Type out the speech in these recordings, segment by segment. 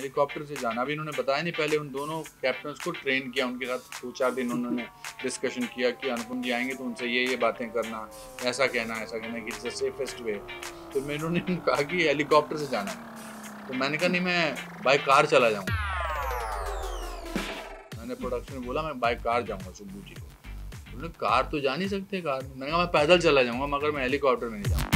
Helicopter से जाना। अभी इन्होंने बताया नहीं, पहले उन दोनों कैप्टन्स को ट्रेन किया, उनके साथ 2-4 दिन उन्होंने डिस्कशन किया कि अनुपम जी आएंगे तो उनसे ये बातें करना, ऐसा कहना कि इट्स द सेफेस्ट वे। तो मैं इन्होंने कहा कि हेलीकॉप्टर से जाना है, तो मैंने कहा नहीं, मैं बाय कार चला जाऊँगा। मैंने प्रोडक्शन में बोला मैं बाय कार जाऊँगा सुब्बू जी को। उन्होंने कार तो जा नहीं सकते कार में। मैंने कहा मैं पैदल चला जाऊँगा मगर मैं हेलीकॉप्टर में नहीं जाऊँगा।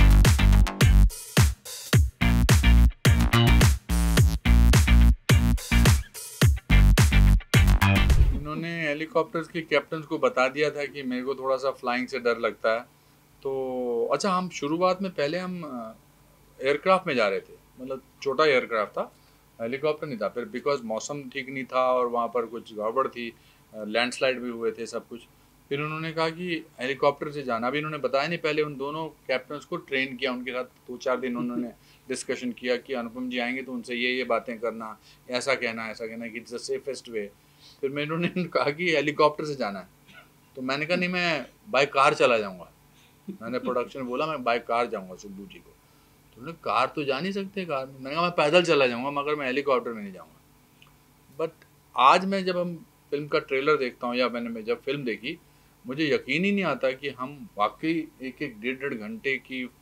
इन्होंने हेलीकॉप्टर्स के कैप्टन को बता दिया था कि मेरे को थोड़ा सा फ्लाइंग से डर लगता है। तो अच्छा, हम शुरुआत में पहले हम एयरक्राफ्ट में जा रहे थे, मतलब छोटा एयरक्राफ्ट था, हेलीकॉप्टर नहीं था। फिर बिकॉज मौसम ठीक नहीं था और वहाँ पर कुछ गड़बड़ थी, लैंडस्लाइड भी हुए थे, सब कुछ। फिर उन्होंने कहा कि हेलीकॉप्टर से जाना। अभी इन्होंने बताया नहीं, पहले उन दोनों कैप्टन्स को ट्रेन किया, उनके साथ 2-4 दिन उन्होंने डिस्कशन किया कि अनुपम जी आएंगे तो उनसे ये बातें करना, ऐसा कहना कि इट्स द सेफेस्ट वे। फिर मैं इन्होंने कहा कि हेलीकॉप्टर से जाना है, तो मैंने कहा नहीं, मैं बाय कार चला जाऊँगा। मैंने प्रोडक्शन में बोला मैं बाय कार जाऊँगा सुब्बू जी को। तो उन्होंने कार तो जा नहीं सकते कार में। मैंने कहा मैं पैदल चला जाऊँगा मगर मैं हेलीकॉप्टर में नहीं जाऊँगा। बट आज मैं जब हम फिल्म का ट्रेलर देखता हूँ या मैं जब फिल्म देखी, मुझे यकीन ही नहीं आता कि हम वाकई एक डेढ़ घंटे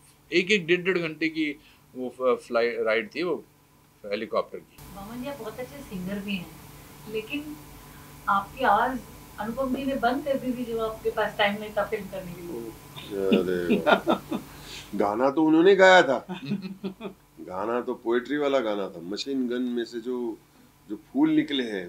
की वो फ्लाई राइड थी, वो हेलीकॉप्टर की। मामन जी, आप बहुत अच्छे सिंगर भी हैं, लेकिन आपकी आवाज अनुपम जी ने बंद कर दी थी जब आपके पास टाइम नहीं था फिल्म करने के लिए। अरे गाना तो उन्होंने गाया था। गाना तो पोएट्री वाला गाना था। मशीन गन में से जो फूल निकले हैं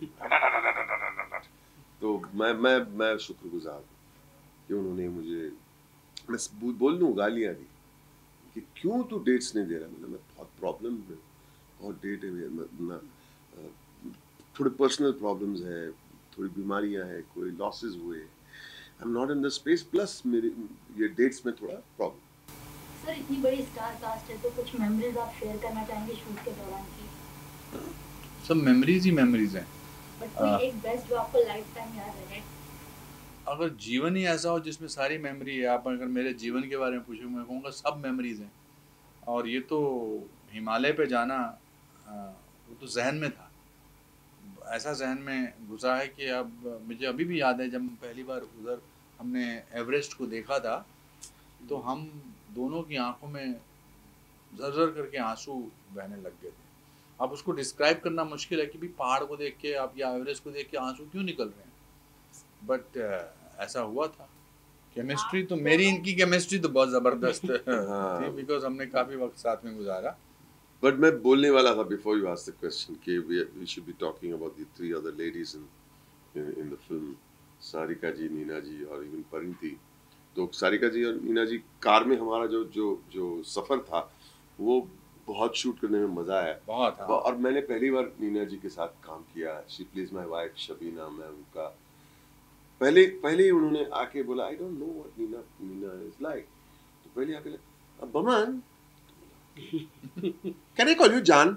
तो मैं शुक्रगुजार हूँ कि उन्होंने मुझे, मैं बोल दूँ, गालियाँ दी कि क्यों तू डेट्स नहीं दे रहा। मैं बहुत प्रॉब्लम है, बहुत डेट है, थोड़े पर्सनल प्रॉब्लम्स है, थोड़ी बीमारियां हैं, कोई लॉसेस हुए, I am not in the space, plus मेरे ये डेट्स में थोड़ा प्रॉब्लम। सर, इतनी बड़ी स्टार कास्ट है तो कुछ मेमोरीज आप शेयर करना चाहेंगे शूट के दौरान की? सब मेमोरीज ही मेमोरीज हैं, बट कोई एक बेस्ट जो आपको लाइफ टाइम याद रहे। अगर जीवन ही ऐसा हो जिसमें सारी मेमोरी है। आप अगर मेरे जीवन के बारे में पूछो, मैं कहूँगा सब मेमोरीज हैं। और ये तो हिमालय पे जाना, वो तो जहन में था, ऐसा जहन में घुसा है कि अब मुझे अभी भी याद है जब पहली बार उधर हमने एवरेस्ट को देखा था, तो हम दोनों की आंखों में झरझर करके आंसू बहने लग गए थे। अब उसको डिस्क्राइब करना मुश्किल है कि भी पहाड़ को देख के आप या एवरेस्ट को देख के आंसू क्यों निकल रहे हैं, बट ऐसा हुआ था। केमिस्ट्री तो मेरी इनकी केमिस्ट्री तो बहुत ज़बरदस्त थी, बिकॉज हमने काफ़ी वक्त साथ में गुजारा। बट मैं बोलने वाला था before you asked the question कि we should be talking about the 3 other ladies in the film, Sarika ji, Neena ji और इवन परिणीति। तो सारिका जी और नीना जी, कार में हमारा जो सफ़र था वो बहुत शूट करने में मज़ा आया बहुत। हाँ। और मैंने पहली बार नीना जी के साथ काम किया। She please my wife Shabina. मैं उनका पहले ही उन्होंने आके बोला I don't know what Neena is like. तो पहले आके Boman, can I call you जान?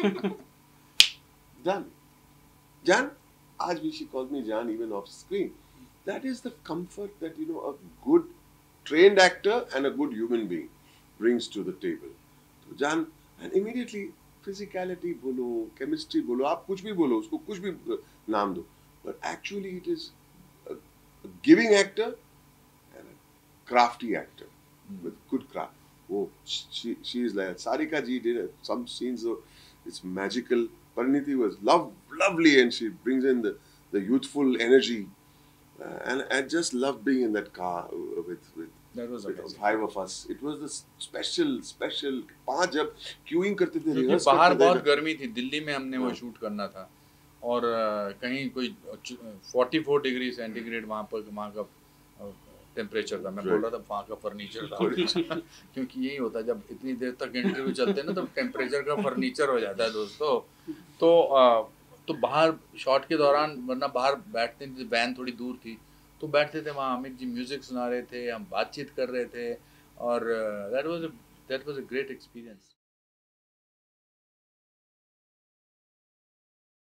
जान, आज भी शी कॉल्स मी जान even off screen. That is the comfort that, you know, a good trained actor and a good human being brings to the table. तो जान, and immediately physicality बोलो, chemistry बोलो, आप कुछ भी बोलो, उसको कुछ भी नाम दो, but actually it is a giving actor and a crafty actor with good craft. Oh, she is like Sarika ji did some scenes of, it's magical. Pariniti was lovely and she brings in the youthful energy. And I just love being in that car with 5 of us. It was the special 5 जब queuing करते थे, क्योंकि बाहर बहुत गर्मी थी। दिल्ली में हमने वो शूट करना था और कहीं कोई 44 डिग्री सेंटीग्रेड वहाँ का टेम्परेचर था। मैं बोल रहा था वहाँ का फर्नीचर था क्योंकि यही होता है जब इतनी देर तक इंटरव्यू चलते हैं ना, तो टेम्परेचर का फर्नीचर हो जाता है दोस्तों। तो बाहर शॉट के दौरान, वरना बाहर बैठते थे, वैन थोड़ी दूर थी, तो बैठते थे वहाँ। अमित जी म्यूजिक सुना रहे थे, हम बातचीत कर रहे थे और that was a great experience.